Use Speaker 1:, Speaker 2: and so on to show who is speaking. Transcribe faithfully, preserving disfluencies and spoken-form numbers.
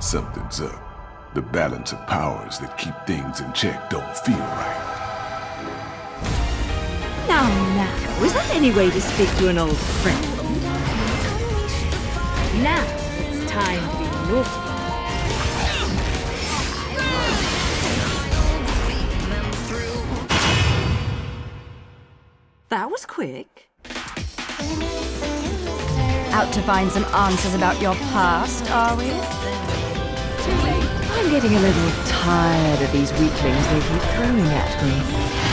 Speaker 1: Something's up. The balance of powers that keep things in check don't feel right.
Speaker 2: Now, now, is that any way to speak to an old friend? Now, it's time to be naughty. That was quick.
Speaker 3: Out to find some answers about your past, are we? I'm getting a little tired of these weaklings they keep throwing at me.